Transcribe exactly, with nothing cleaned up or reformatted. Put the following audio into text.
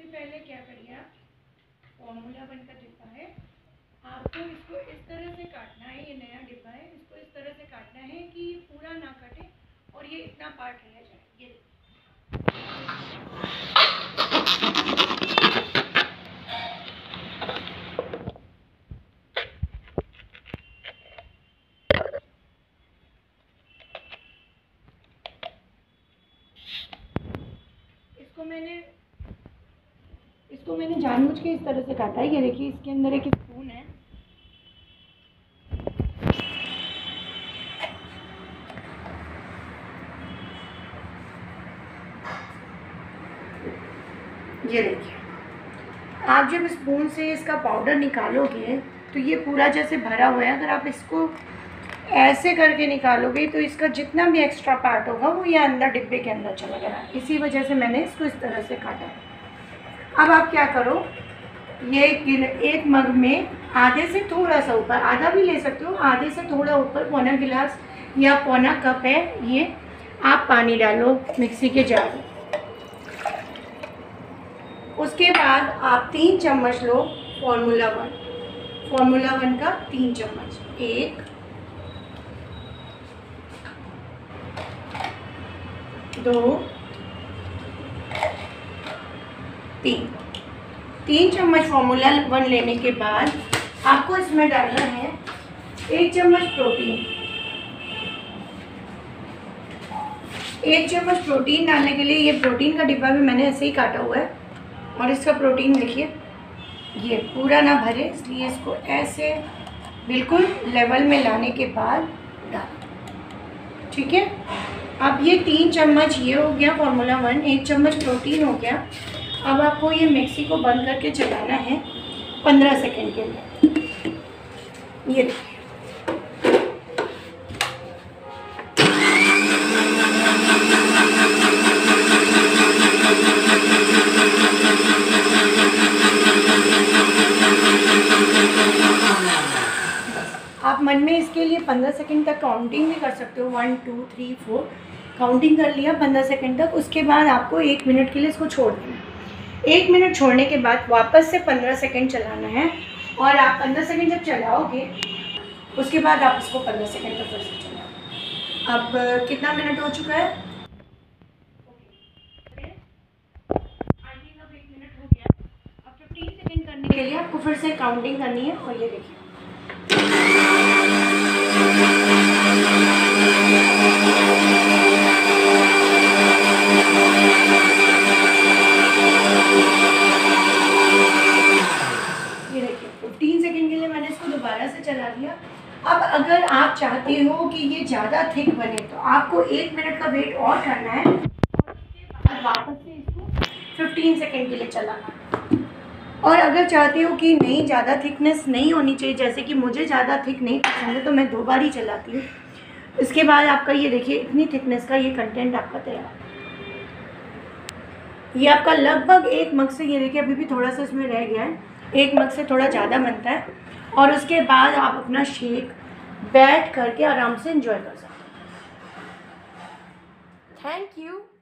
पहले क्या करिए, आप फॉर्मूला वन का डिब्बा है, आपको इसको इस तरह से काटना है। ये नया डिब्बा है, इसको इस तरह से काटना है कि ये पूरा ना कटे और ये इतना पार्ट रह जाए। ये इसको मैंने इसको मैंने जानबूझ के इस तरह से काटा है। ये देखिए, इसके अंदर एक स्पून है। ये देखिए, आप जब स्पून से इसका पाउडर निकालोगे तो ये पूरा जैसे भरा हुआ है। अगर आप इसको ऐसे करके निकालोगे तो इसका जितना भी एक्स्ट्रा पार्ट होगा वो ये अंदर डिब्बे के अंदर चला गया। इसी वजह से मैंने इसको इस तरह से काटा। अब आप क्या करो, ये एक मग में आधे से थोड़ा सा ऊपर, आधा भी ले सकते हो, आधे से थोड़ा ऊपर पौना गिलास या पौना कप है ये, आप पानी डालो मिक्सी के जार में। उसके बाद आप तीन चम्मच लो फॉर्मूला वन, फॉर्मूला वन का तीन चम्मच, एक, दो, तीन तीन चम्मच फॉर्मूला वन लेने के बाद आपको इसमें डालना है एक चम्मच प्रोटीन। एक चम्मच प्रोटीन डालने के लिए, ये प्रोटीन का डिब्बा भी मैंने ऐसे ही काटा हुआ है और इसका प्रोटीन देखिए ये पूरा ना भरे, इसलिए इसको ऐसे बिल्कुल लेवल में लाने के बाद डाल। ठीक है, अब ये तीन चम्मच ये हो गया फॉर्मूला वन, एक चम्मच प्रोटीन हो गया। अब आपको ये मिक्सी को बंद करके चलाना है पंद्रह सेकंड के लिए। ये देखिए, आप मन में इसके लिए पंद्रह सेकंड तक काउंटिंग भी कर सकते हो, one two three four counting कर लिया पंद्रह सेकंड तक। उसके बाद आपको एक मिनट के लिए इसको छोड़ देना। एक मिनट छोड़ने के बाद वापस से पंद्रह सेकंड चलाना है और आप पंद्रह सेकंड जब चलाओगे उसके बाद आप इसको पंद्रह सेकंड तक फिर से चलाओ। अब कितना मिनट हो चुका है? अब एक मिनट हो गया। अब फिफ्टीन सेकंड करने के लिए आपको फिर से काउंटिंग करनी है और ये देखिए फिफ्टीन सेकंड के लिए मैंने इसको दोबारा से चला दिया। अब अगर आप चाहते हो कि ये ज़्यादा थिक बने तो आपको एक मिनट का वेट और करना है और उसके बाद वापस से इसको फिफ्टीन सेकंड के लिए चलाना है। और अगर चाहते हो कि नहीं ज़्यादा थिकनेस नहीं होनी चाहिए, जैसे कि मुझे ज़्यादा थिक नहीं पसंद है, तो मैं दो बार ही चलाती हूँ। इसके बाद आपका ये देखिए इतनी थिकनेस का ये कंटेंट आपका तैयार। ये आपका लगभग एक मग से, ये देखिए अभी भी थोड़ा सा इसमें रह गया है, एक मग से थोड़ा ज़्यादा बनता है। और उसके बाद आप अपना शेक बैठ करके आराम से एंजॉय कर सकते हैं। Thank you.